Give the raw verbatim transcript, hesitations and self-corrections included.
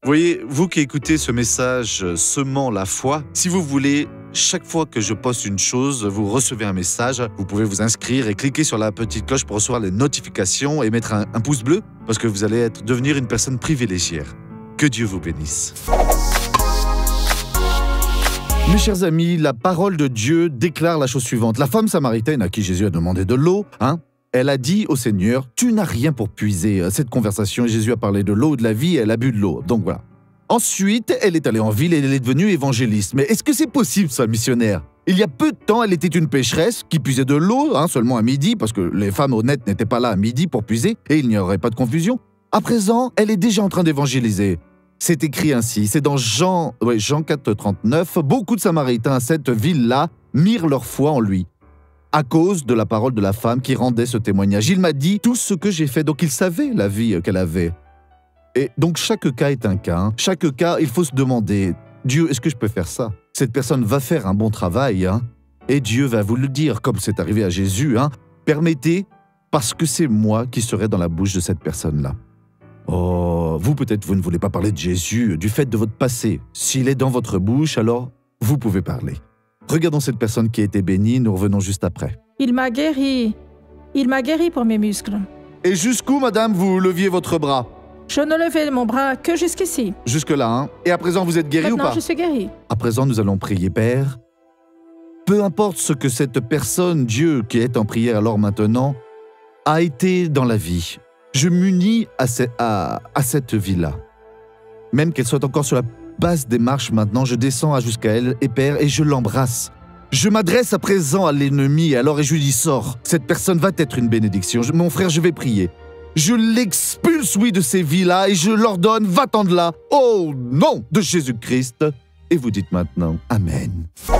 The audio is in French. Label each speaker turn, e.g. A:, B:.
A: Voyez, vous qui écoutez ce message euh, semant la foi, si vous voulez, chaque fois que je poste une chose, vous recevez un message, vous pouvez vous inscrire et cliquer sur la petite cloche pour recevoir les notifications et mettre un, un pouce bleu parce que vous allez être, devenir une personne privilégiée. Que Dieu vous bénisse. Mes chers amis, la parole de Dieu déclare la chose suivante. La femme samaritaine à qui Jésus a demandé de l'eau, hein, elle a dit au Seigneur, « Tu n'as rien pour puiser. » Cette conversation, Jésus a parlé de l'eau, de la vie, et elle a bu de l'eau. Donc voilà. Ensuite, elle est allée en ville et elle est devenue évangéliste. Mais est-ce que c'est possible, ça, missionnaire? Il y a peu de temps, elle était une pécheresse qui puisait de l'eau, hein, seulement à midi, parce que les femmes honnêtes n'étaient pas là à midi pour puiser, et il n'y aurait pas de confusion. À présent, elle est déjà en train d'évangéliser. C'est écrit ainsi, c'est dans Jean, ouais, Jean quatre, trente-neuf, « Beaucoup de Samaritains à cette ville-là mirent leur foi en lui. » À cause de la parole de la femme qui rendait ce témoignage. Il m'a dit tout ce que j'ai fait, donc il savait la vie qu'elle avait. Et donc chaque cas est un cas. Hein. Chaque cas, il faut se demander, Dieu, est-ce que je peux faire ça? Cette personne va faire un bon travail, hein, et Dieu va vous le dire, comme c'est arrivé à Jésus. Hein. Permettez, parce que c'est moi qui serai dans la bouche de cette personne-là. Oh, vous peut-être vous ne voulez pas parler de Jésus, du fait de votre passé. S'il est dans votre bouche, alors vous pouvez parler. Regardons cette personne qui a été bénie, nous revenons juste après.
B: Il m'a guéri. Il m'a guéri pour mes muscles.
A: Et jusqu'où, madame, vous leviez votre bras?
B: Je ne levais mon bras que jusqu'ici.
A: Jusque-là, hein? Et à présent, vous êtes guéri ou pas?
B: Maintenant, je suis guéri.
A: À présent, nous allons prier, Père. Peu importe ce que cette personne, Dieu, qui est en prière alors maintenant, a été dans la vie, je m'unis à, ce, à, à cette vie-là. Même qu'elle soit encore sur la base des marches maintenant, je descends jusqu'à elle, et Père, et je l'embrasse. Je m'adresse à présent à l'ennemi, alors et je lui dis, sors. Cette personne va être une bénédiction. Je, mon frère, je vais prier. Je l'expulse, oui, de ces vies-là, et je l'ordonne, va-t'en de là, au nom de Jésus-Christ. Et vous dites maintenant, Amen.